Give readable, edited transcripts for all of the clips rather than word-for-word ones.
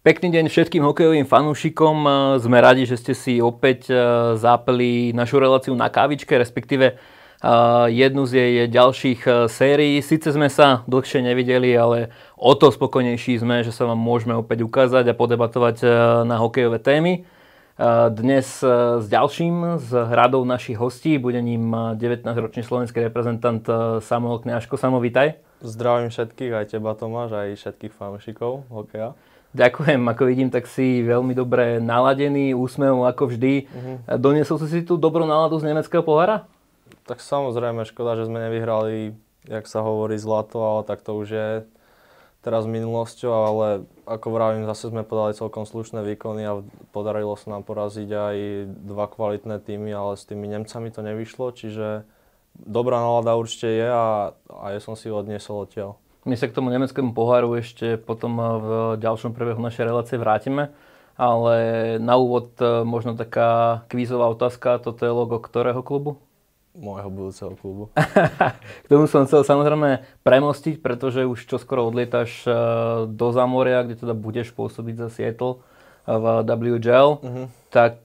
Pekný deň všetkým hokejovým fanúšikom. Sme radi, že ste si opäť zápali našu reláciu na kávičke, respektíve jednu z jej ďalších sérií. Sice sme sa dlhšie nevideli, ale o to spokojnejší sme, že sa vám môžeme opäť ukázať a podebatovať na hokejové témy. Dnes s ďalším z radou našich hostí bude ním 19-ročný slovenský reprezentant Samuel Kňažko. Samo, vítaj. Zdravím všetkých, aj teba Tomáš, aj všetkých fanúšikov hokeja. Ďakujem, ako vidím, tak si veľmi dobre naladený, úsmevom ako vždy. Doniesol si tú dobrú náladu z nemeckého pohára? Tak samozrejme, škoda, že sme nevyhrali, jak sa hovorí, zlato, ale tak to už je teraz minulosťou, ale ako vravím, zase sme podali celkom slušné výkony a podarilo sa nám poraziť aj dva kvalitné týmy, ale s tými Nemcami to nevyšlo, čiže dobrá nálada určite je a ja som si odniesol odtiaľ. My sa k tomu nemeckému poháru ešte potom v ďalšom priebehu našej relácie vrátime, ale na úvod možno taká kvízová otázka, toto je logo ktorého klubu? Môjho budúceho klubu. K tomu som chcel samozrejme premostiť, pretože už čoskoro odlietaš do Zámoria, kde teda budeš pôsobiť za Seattle v WHL. Tak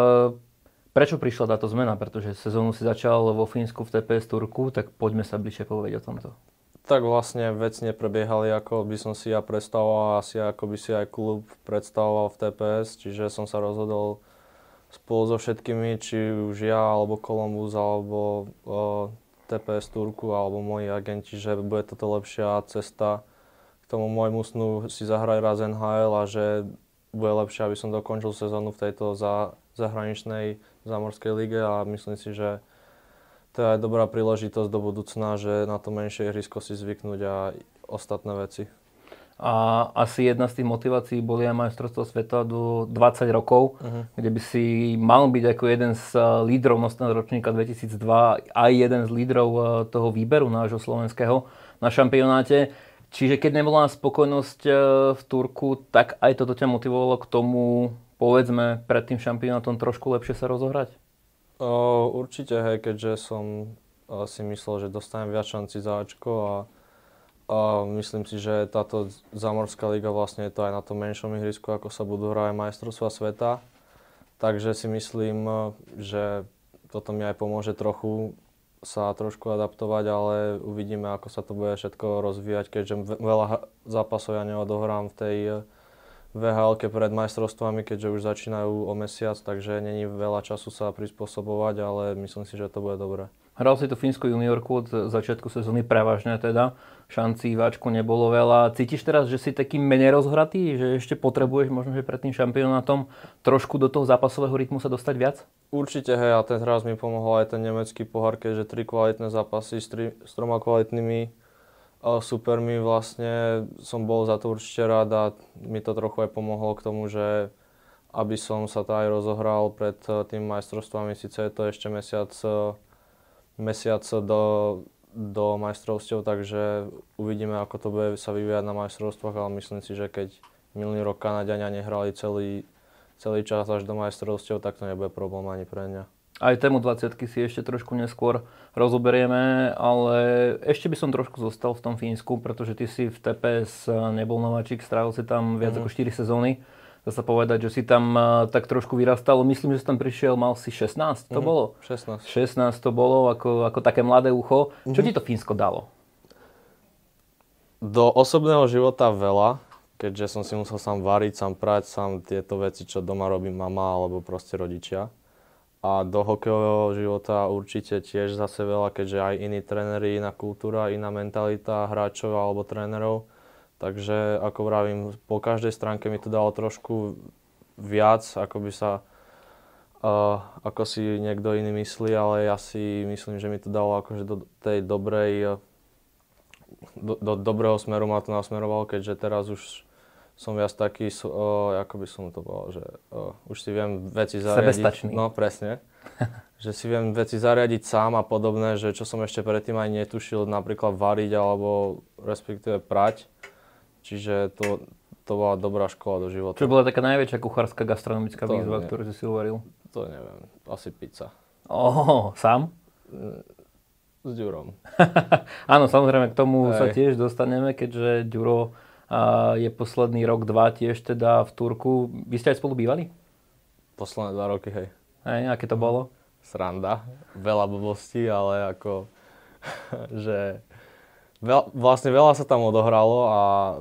prečo prišla táto zmena? Pretože sezónu si začal vo Fínsku v TPS Turku, tak poďme sa bližšie povedať o tomto. Tak vlastne veci neprebiehali, ako by som si ja predstavoval, asi ako by si aj klub predstavoval v TPS, čiže som sa rozhodol spolu so všetkými, či už ja, alebo Columbus, alebo TPS Turku, alebo moji agenti, že bude toto lepšia cesta k tomu môjmu snu si zahrať raz NHL a že bude lepšie, aby som dokončil sezónu v tejto zahraničnej zámorskej lige a myslím si, že to je aj dobrá príležitosť do budúcna, že na to menšie ihrisko si zvyknúť a ostatné veci. A asi jedna z tých motivácií boli aj majstrovstvá sveta do 20 rokov, kde by si mal byť ako jeden z lídrov nosného ročníka 2002, aj jeden z lídrov toho výberu nášho slovenského na šampionáte. Čiže keď nebola spokojnosť v Turku, tak aj toto ťa motivovalo k tomu, povedzme, pred tým šampionátom trošku lepšie sa rozohrať? Určite, hej, keďže som si myslel, že dostanem viac šanci za Ačko a myslím si, že táto zámorská liga vlastne je to aj na tom menšom ihrisku, ako sa budú hrať majstrovstvá sveta. Takže si myslím, že toto mi aj pomôže trošku adaptovať, ale uvidíme, ako sa to bude všetko rozvíjať, keďže veľa zápasov ja neodohrám v tej VHL-ke pred majstrovstvami, keďže už začínajú o mesiac, takže není veľa času sa prispôsobovať, ale myslím si, že to bude dobré. Hral si to fínsku juniorku od začiatku sezóny prevažne teda, šancí v Ačku nebolo veľa. Cítiš teraz, že si taký menej rozhratý, že ešte potrebuješ možno, že pred tým šampionátom trošku do toho zápasového rytmu sa dostať viac? Určite, hej, a ten raz mi pomohol aj ten nemecký pohár, keďže 3 kvalitné zápasy s 3 kvalitnými supermi, vlastne som bol za to určite rád a mi to trochu aj pomohlo k tomu, že aby som sa to aj rozohral pred tým majstrovstvami, síce je to ešte mesiac do majstrovstiev, takže uvidíme, ako to bude sa vyvíjať na majstrovstvách, ale myslím si, že keď minulý rok Kanaďania nehrali celý čas až do majstrovstiev, tak to nebude problém ani pre mňa. Aj tému 20 si ešte trošku neskôr rozoberieme, ale ešte by som trošku zostal v tom Fínsku, pretože ty si v TPS nebol nováčik, strávil si tam viac ako 4 sezóny. Dá sa povedať, že si tam tak trošku vyrastal. Myslím, že si tam prišiel, mal si 16, to bolo? 16 to bolo, ako také mladé ucho. Čo ti to Fínsko dalo? Do osobného života veľa, keďže som si musel sám variť, sám prať, sám tieto veci, čo doma robí mama alebo proste rodičia. A do hokejového života určite tiež zase veľa, keďže aj iní tréneri, iná kultúra, iná mentalita hráčov alebo trénerov. Takže ako vravím, po každej stránke mi to dalo trošku viac, ako si niekto iný myslí, ale ja si myslím, že mi to dalo akože do tej dobrej, do dobrého smeru ma to nasmerovalo, keďže teraz už som viac taký, ako by som to povedal, že už si viem veci zariadiť. Sebestačný. No, presne. Že si viem veci zariadiť sám a podobné, že čo som ešte predtým aj netušil, napríklad variť alebo respektíve prať. Čiže to bola dobrá škola do života. Čo bola taká najväčšia kuchárska gastronomická výzva, ktorú si uvaril? To neviem, asi pizza. Sám? S Ďurom. Áno, samozrejme, k tomu sa tiež dostaneme, keďže Ďuro je posledný rok, dva tiež teda v Turku. Vy ste aj spolu bývali? Posledné 2 roky, hej. Hej, aké to bolo? Sranda. Veľa blbostí, ale ako, že vlastne veľa sa tam odohralo a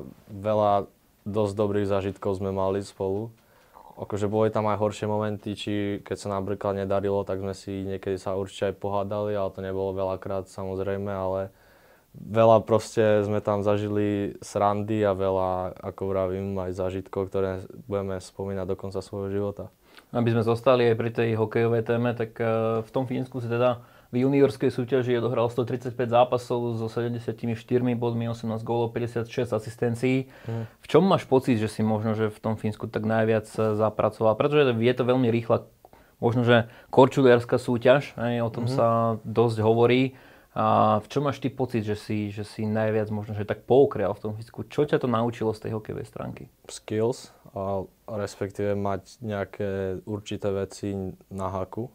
veľa dosť dobrých zážitkov sme mali spolu. Akože boli tam aj horšie momenty, či keď sa napríklad nedarilo, tak sme si niekedy sa určite aj pohádali, ale to nebolo veľakrát samozrejme, ale veľa proste sme tam zažili srandy a veľa, ako vravím, aj zážitkov, ktoré budeme spomínať do konca svojho života. Aby sme zostali aj pri tej hokejovej téme, tak v tom Fínsku si teda v juniorskej súťaži odohral 135 zápasov so 74 bodmi, 18 gólov, 56 asistencií. V čom máš pocit, že si možno že v tom Fínsku tak najviac zapracoval? Pretože je to veľmi rýchla, možno že korčuliarská súťaž, o tom sa dosť hovorí. A v čom máš ty pocit, že si najviac možno že tak poukrial v tom Fínsku? Čo ťa to naučilo z tej hokejovej stránky? Skills, a respektíve mať nejaké určité veci na haku.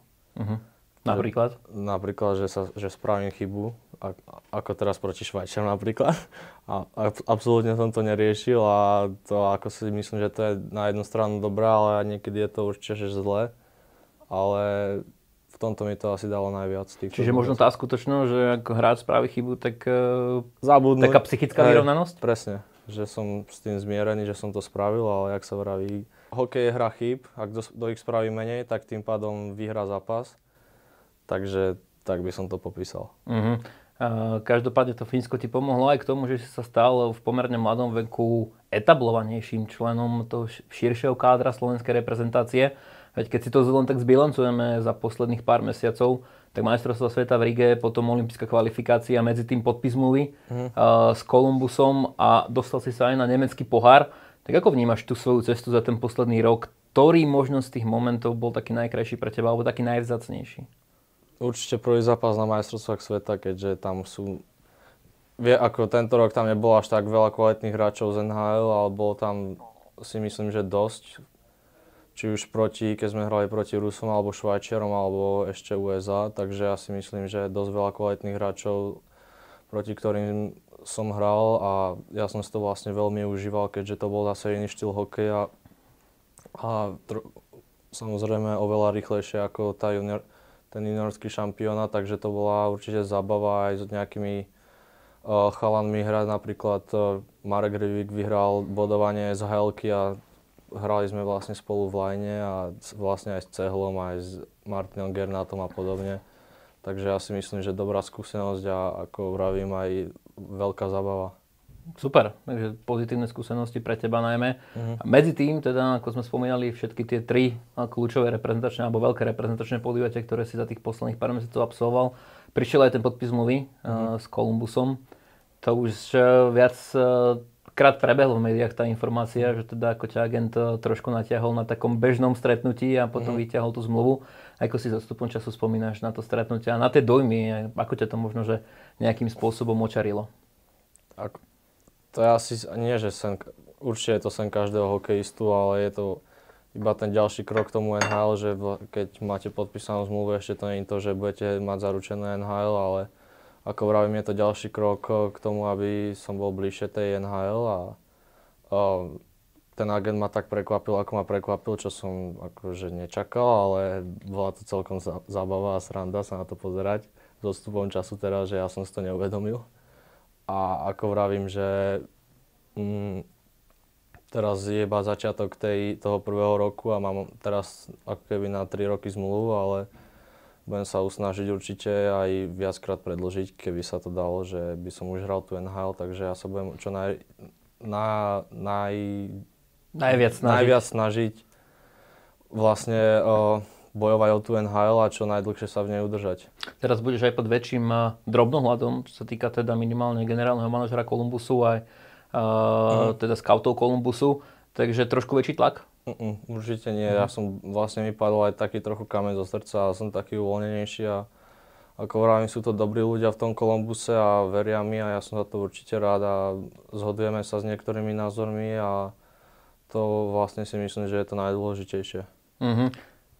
Napríklad? Napríklad, že spravím chybu, ako teraz proti Švajčiarom napríklad. A absolútne som to neriešil a to ako si myslím, že to je na jednu stranu dobré, ale niekedy je to určite že zlé. Ale v tomto mi to asi dalo najviac. Čiže možno tá skutočnosť, že ak hráč spraví chybu, tak zabudnúť. Taká psychická vyrovnanosť? Presne, že som s tým zmierený, že som to spravil, ale jak sa vraví, hokej je hra chýb, ak do ich spraví menej, tak tým pádom vyhrá zápas. Takže tak by som to popísal. Každopádne to Fínsko ti pomohlo aj k tomu, že si sa stal v pomerne mladom veku etablovanejším členom toho širšieho kádra slovenskej reprezentácie. Veď keď si to len tak zbilancujeme za posledných pár mesiacov, tak majstrovstvá sveta v Rige, potom olympijská kvalifikácia, medzi tým podpis zmluvy s Columbusom a dostal si sa aj na nemecký pohár. Tak ako vnímaš tú svoju cestu za ten posledný rok? Ktorý možno z tých momentov bol taký najkrajší pre teba, alebo taký najvzácnejší? Určite prvý zápas na majstrovstvách sveta, keďže tam sú... Ako tento rok tam nebolo až tak veľa kvalitných hráčov z NHL, ale bolo tam si myslím, že dosť. Či už keď sme hrali proti Rusom, alebo Švajčiarom, alebo ešte USA. Takže ja si myslím, že dosť veľa kvalitných hráčov, proti ktorým som hral a ja som si to vlastne veľmi užíval, keďže to bol zase iný štýl hokeja. Samozrejme oveľa rýchlejšie ako ten juniorský šampionát, takže to bola určite zábava aj s nejakými chalanmi hrať. Napríklad Marek Rivik vyhral bodovanie z HL-ky a hrali sme vlastne spolu v line a vlastne aj s Cehlom, aj s Martinom Gernátom a podobne. Takže ja si myslím, že dobrá skúsenosť a ako vravím aj veľká zábava. Super, takže pozitívne skúsenosti pre teba najmä. A medzi tým, teda, ako sme spomínali, všetky tie tri kľúčové reprezentačné alebo veľké reprezentačné podujatia, ktoré si za tých posledných pár mesiacov absolvoval, prišiel aj ten podpis zmluvy s Columbusom. To už viac krát prebehlo v médiách tá informácia, že teda ako ťa agent trošku natiahol na takom bežnom stretnutí a potom vyťahol tú zmluvu. Ako si s odstupom času spomínaš na to stretnutie a na tie dojmy, ako ťa to možno že nejakým spôsobom očarilo? To je asi nie, že určite je to sen každého hokejistu, ale je to iba ten ďalší krok k tomu NHL, že keď máte podpísanú zmluvu, ešte to nie je to, že budete mať zaručené NHL, ale ako vravím, je to ďalší krok k tomu, aby som bol bližšie tej NHL a ten agent ma tak prekvapil, ako ma prekvapil, čo som akože nečakal, ale bola to celkom zábava a sranda sa na to pozerať s odstupom času teraz, že ja som si to neuvedomil. A ako vravím, že teraz je iba začiatok toho prvého roku a mám teraz ako keby na 3 roky zmluvu, ale budem sa usnažiť určite aj viackrát predĺžiť, keby sa to dalo, že by som už hral tu NHL, takže ja sa budem čo najviac snažiť vlastne bojovať o tú NHL a čo najdlhšie sa v nej udržať. Teraz budeš aj pod väčším drobnohľadom, čo sa týka teda minimálne generálneho manažera Columbusu aj teda scoutov Columbusu, takže trošku väčší tlak? Určite nie, ja som vlastne mi padol aj taký trochu kameň zo srdca a som taký uvoľnenejší a ako vravím, sú to dobrí ľudia v tom Columbuse a veria mi a ja som za to určite rád a zhodujeme sa s niektorými názormi a to vlastne si myslím, že je to najdôležitejšie.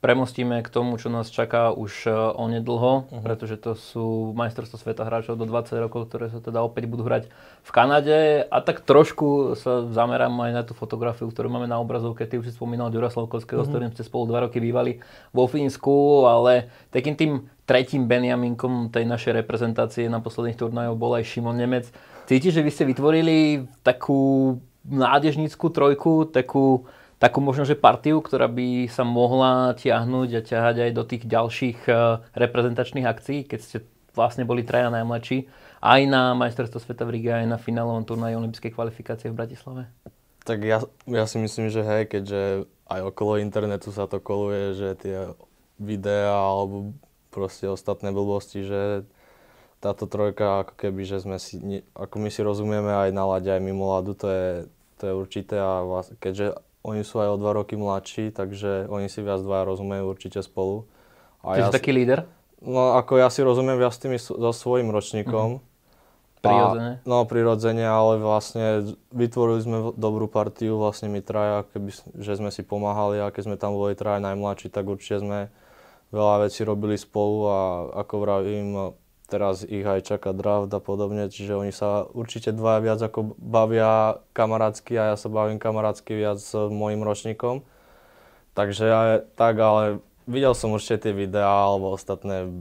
premostíme k tomu, čo nás čaká už onedlho, pretože to sú majstrovstvá sveta hráčov do 20 rokov, ktoré sa teda opäť budú hrať v Kanade. A tak trošku sa zamerám aj na tú fotografiu, ktorú máme na obrazovke. Ty už si spomínal Ďura Slavkovského, s ktorým ste spolu 2 roky bývali vo Fínsku, ale takým tým tretím Benjaminkom tej našej reprezentácie na posledných turnajoch bol aj Šimon Nemec. Cítiš, že vy ste vytvorili takú mládežnícku trojku, takú možno, že partiu, ktorá by sa mohla tiahnuť a ťahať aj do tých ďalších reprezentačných akcií, keď ste vlastne boli traja najmladší, aj na majstrovstvo sveta v Rige, aj na finálovom turnaji olympijskej kvalifikácie v Bratislave? Tak ja si myslím, že hej, keďže aj okolo internetu sa to koluje, že tie videá alebo proste ostatné blbosti, že táto trojka, ako keby, že sme si, ako my si rozumieme aj na ľade, aj mimo ľadu, to je určité a vlastne, keďže oni sú aj o 2 roky mladší, takže oni si viac dvaja rozumejú určite spolu. Čiže taký líder? No ako ja si rozumiem viac s tými so svojím ročníkom. Prirodzene? No prirodzene, ale vlastne vytvorili sme dobrú partiu, vlastne my traja, že sme si pomáhali a keď sme tam boli traja najmladší, tak určite sme veľa vecí robili spolu a ako vravím, teraz ich aj čaká draft a podobne, čiže oni sa určite dvaja viac ako bavia kamarátsky a ja sa bavím kamarátsky viac s mojím ročníkom. Takže tak, ale videl som určite tie videá alebo ostatné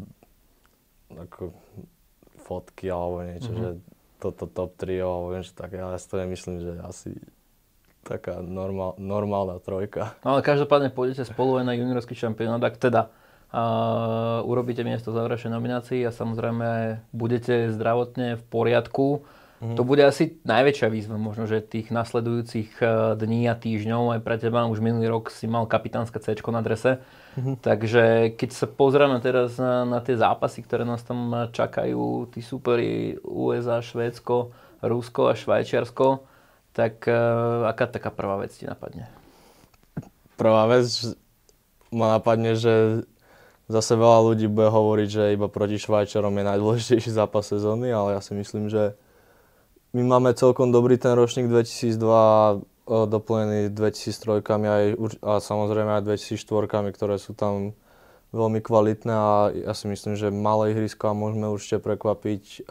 ako fotky alebo niečo, že toto top 3 alebo niečo také, ale ja si to nemyslím, že asi taká normálna trojka. No, ale každopádne pôjdete spolu aj na juniorský šampionát, ak teda urobíte miesto záverečnej nominácii a samozrejme budete zdravotne v poriadku. To bude asi najväčšia výzva možno, že tých nasledujúcich dní a týždňov. Aj pre teba už minulý rok si mal kapitánske C-čko na drese. Takže keď sa pozrieme teraz na tie zápasy, ktoré nás tam čakajú, tí súperi USA, Švédsko, Rusko a Švajčiarsko, tak aká taká prvá vec ti napadne? Prvá vec ma napadne, že zase veľa ľudí bude hovoriť, že iba proti Švajčarom je najdôležitejší zápas sezóny, ale ja si myslím, že my máme celkom dobrý ten ročník 2002 doplnený 2003 a samozrejme aj 2004, ktoré sú tam veľmi kvalitné a ja si myslím, že malé ihrisko a môžeme určite prekvapiť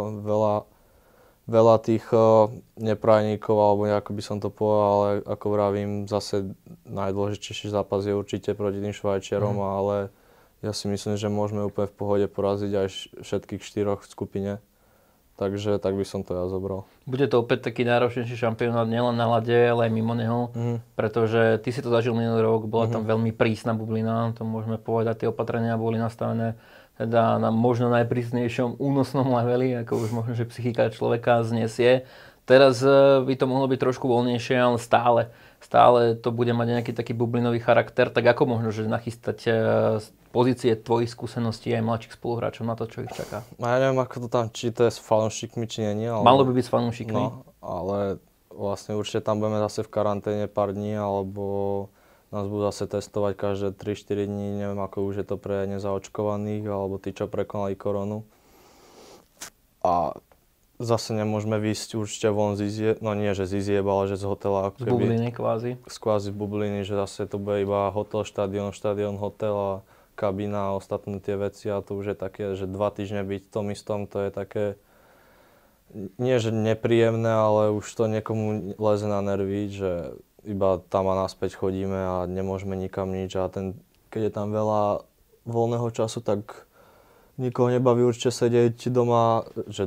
veľa tých neprajníkov, alebo ako by som to povedal, ale ako vravím, zase najdôležitejší zápas je určite proti tým Švajčiarom, ale ja si myslím, že môžeme úplne v pohode poraziť aj všetkých 4 v skupine. Takže tak by som to ja zobral. Bude to opäť taký náročnejší šampionát nielen na ľade, ale aj mimo neho. Pretože ty si to zažil minulý rok, bola tam veľmi prísna bublina, to môžeme povedať, tie opatrenia boli nastavené teda na možno najprísnejšom únosnom leveli, ako už možno, že psychika človeka znesie. Teraz by to mohlo byť trošku voľnejšie, ale stále to bude mať nejaký taký bublinový charakter. Tak ako možno, že nachystať pozície tvojich skúseností aj mladších spoluhráčov na to, čo ich čaká? Ja neviem, ako to tam, či to je s fanúšikmi, či nie. Ale... Malo by byť s fanúšikmi. No, ale vlastne určite tam budeme zase v karanténe pár dní, alebo nás budú zase testovať každé 3-4 dní. Neviem, ako už je to pre nezaočkovaných, alebo tí, čo prekonali koronu. A zase nemôžeme výjsť určite von z izieb, no nie, že z izieb, ale že z hotela. Z bubliny kvázi. Kvázi z bubliny, že zase to bude iba hotel, štadión, hotel a kabína a ostatné tie veci a to už je také, že 2 týždne byť v tom istom, to je také, nie že nepríjemné, ale už to niekomu leze na nervy, že iba tam a naspäť chodíme a nemôžeme nikam nič a keď je tam veľa voľného času, tak nikoho nebaví určite sedieť doma,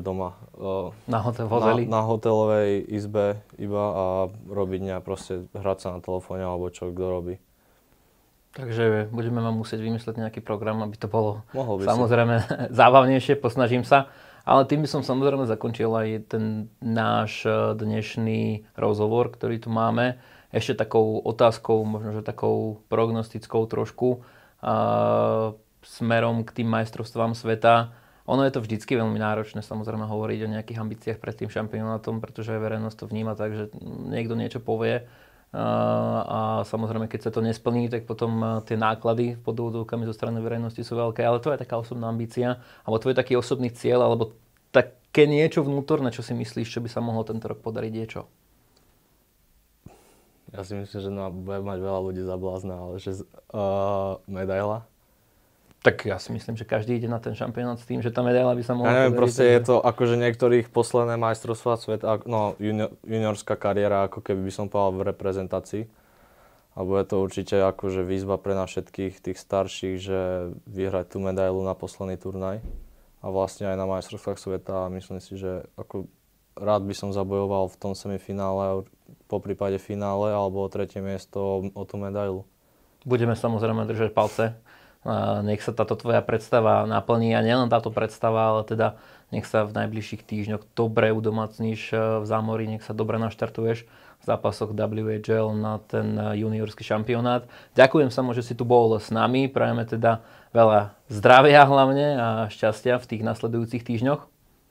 na hotelovej izbe iba a robiť proste hrať sa na telefóne alebo čo kto robí. Takže budeme vám musieť vymysleť nejaký program, aby to bolo samozrejme zábavnejšie, posnažím sa. Ale tým by som samozrejme zakončil aj ten náš dnešný rozhovor, ktorý tu máme. Ešte takou otázkou, možno že takou prognostickou trošku, smerom k tým majstrovstvám sveta. Ono je to vždycky veľmi náročné samozrejme hovoriť o nejakých ambíciách pred tým šampionátom, pretože verejnosť to vníma tak, že niekto niečo povie. A samozrejme, keď sa to nesplní, tak potom tie náklady pod úvodovkami zo strany verejnosti sú veľké, ale to je taká osobná ambícia, alebo tvoj taký osobný cieľ, alebo také niečo vnútorné, čo si myslíš, čo by sa mohlo tento rok podariť, je čo? Ja si myslím, že bude mať veľa ľudí za blázna, ale že medaila. Tak ja si myslím, že každý ide na ten šampionát s tým, že tá medaila by sa mohla... Ja neviem, proste je to akože niektorých posledné majstrovstvá sveta, no juniorská kariéra, ako keby by som povedal v reprezentácii. A bude to určite akože výzva pre nás všetkých tých starších, že vyhrať tú medailu na posledný turnaj. A vlastne aj na majstrovstvách sveta. A myslím si, že ako rád by som zabojoval v tom semifinále, po prípade finále, alebo o tretie miesto o tú medailu. Budeme samozrejme držať palce. Nech sa táto tvoja predstava naplní a nielen táto predstava, ale teda nech sa v najbližších týždňoch dobre udomacníš v zámorí, nech sa dobre naštartuješ v zápasoch WHL na ten juniorský šampionát. Ďakujem sa, že si tu bol s nami, prajeme teda veľa zdravia hlavne a šťastia v tých nasledujúcich týždňoch.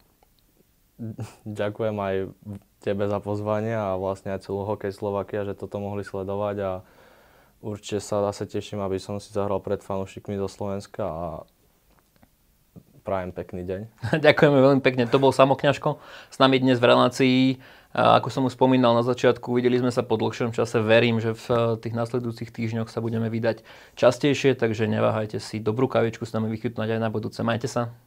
Ďakujem aj tebe za pozvanie a vlastne aj celú Hokej Slovakia, že toto mohli sledovať a určite sa zase teším, aby som si zahral pred fanúšikmi zo Slovenska a prajem pekný deň. Ďakujeme veľmi pekne, to bol Samo Kňažko s nami dnes v relácii. Ako som už spomínal na začiatku, videli sme sa po dlhšom čase, verím, že v tých nasledujúcich týždňoch sa budeme vydať častejšie, takže neváhajte si dobrú kavičku s nami vychutnať aj na budúce. Majte sa.